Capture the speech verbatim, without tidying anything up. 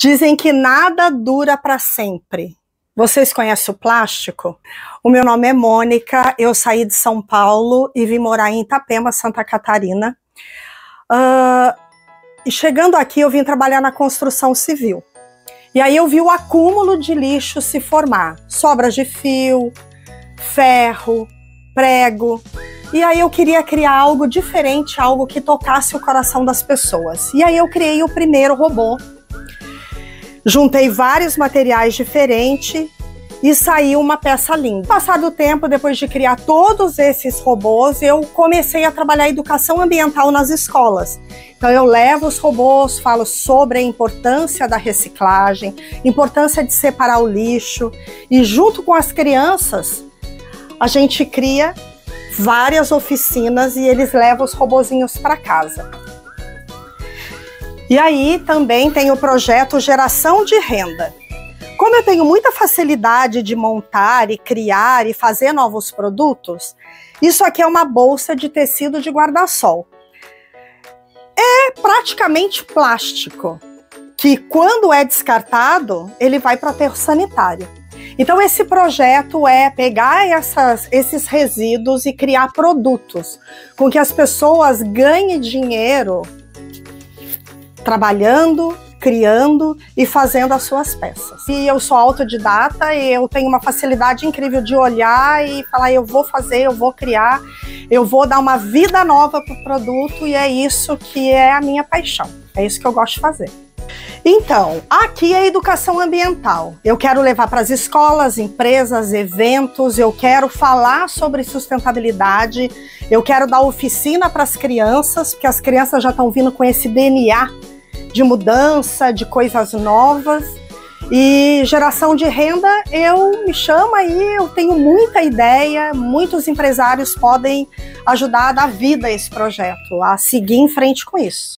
Dizem que nada dura para sempre. Vocês conhecem o plástico? O meu nome é Mônica, eu saí de São Paulo e vim morar em Itapema, Santa Catarina. Uh, e chegando aqui eu vim trabalhar na construção civil. E aí eu vi o acúmulo de lixo se formar. Sobras de fio, ferro, prego. E aí eu queria criar algo diferente, algo que tocasse o coração das pessoas. E aí eu criei o primeiro robô. Juntei vários materiais diferentes e saiu uma peça linda. Passado o tempo, depois de criar todos esses robôs, eu comecei a trabalhar educação ambiental nas escolas. Então eu levo os robôs, falo sobre a importância da reciclagem, importância de separar o lixo, e junto com as crianças, a gente cria várias oficinas e eles levam os robozinhos para casa. E aí também tem o projeto Geração de Renda. Como eu tenho muita facilidade de montar e criar e fazer novos produtos, isso aqui é uma bolsa de tecido de guarda-sol. É praticamente plástico, que quando é descartado, ele vai para o aterro sanitário. Então esse projeto é pegar essas, esses resíduos e criar produtos, com que as pessoas ganhem dinheiro trabalhando, criando e fazendo as suas peças. E eu sou autodidata e eu tenho uma facilidade incrível de olhar e falar, eu vou fazer, eu vou criar, eu vou dar uma vida nova para o produto, e é isso que é a minha paixão, é isso que eu gosto de fazer. Então, aqui é a educação ambiental. Eu quero levar para as escolas, empresas, eventos, eu quero falar sobre sustentabilidade, eu quero dar oficina para as crianças, porque as crianças já estão vindo com esse D N A de mudança, de coisas novas. E geração de renda, eu me chamo aí, eu tenho muita ideia, muitos empresários podem ajudar a dar vida a esse projeto, a seguir em frente com isso.